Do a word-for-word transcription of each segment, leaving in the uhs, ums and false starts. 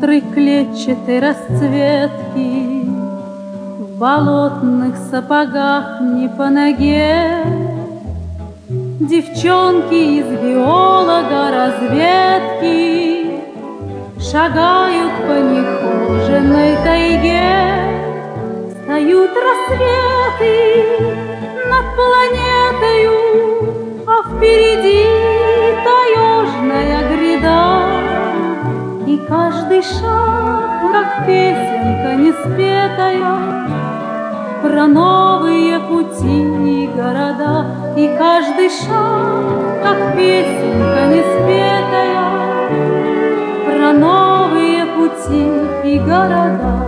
пестрой клетчатой расцветки, в болотных сапогах не по ноге. Девчонки из геолога разведки шагают по нехоженной тайге. Встают рассветы над планетою, а впереди таежная гряда. И каждый шаг, как песенка неспетая, про новые пути и города. И каждый шаг, как песенка неспетая, про новые пути и города.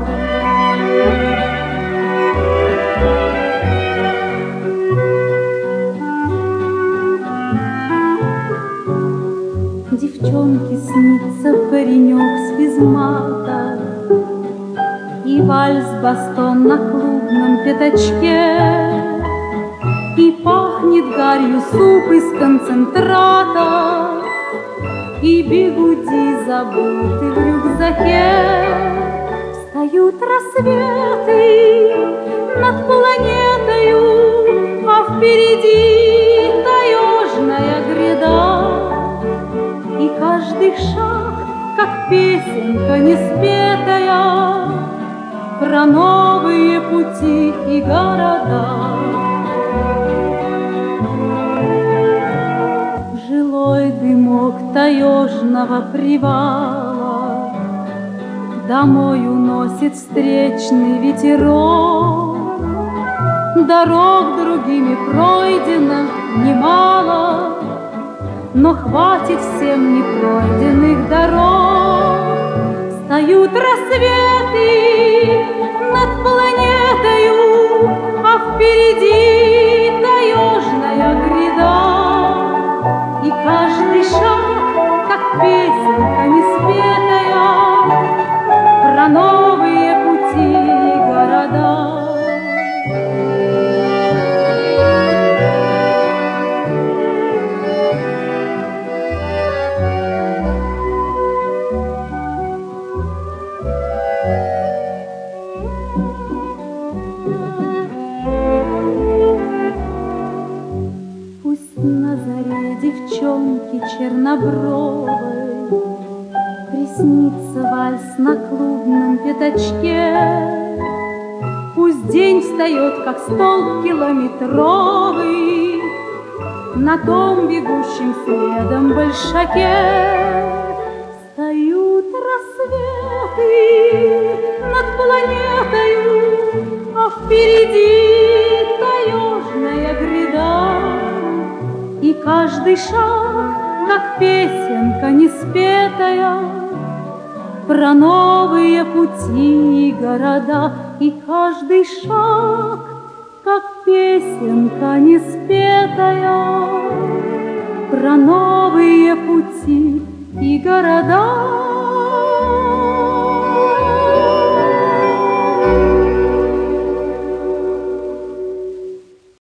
Девчонке снится паренек с физмата и вальс-бастон на клубном пятачке, и пахнет гарью суп из концентрата, и бигуди забыты в рюкзаке. Встают рассветы над планетою, а впереди таежная гряда. И каждый шаг, как песенка неспетая, про новые пути и города. Жилой дымок таежного привала домой уносит встречный ветерок. Дорог другими пройдено немало, но хватит всем непройденных дорог. Встают рассветы над планетою, а впереди таежная гряда. И каждый шаг, как песенка неспетая, про новые пути и города. Девчонки чернобровой приснится вальс на клубном пятачке. Пусть день встает, как столб километровый на том бегущем следом большаке. Встают рассветы над планетою, а впереди таежная гряда. И каждый шаг, как песенка неспетая, про новые пути и города. И каждый шаг, как песенка неспетая, про новые пути и города.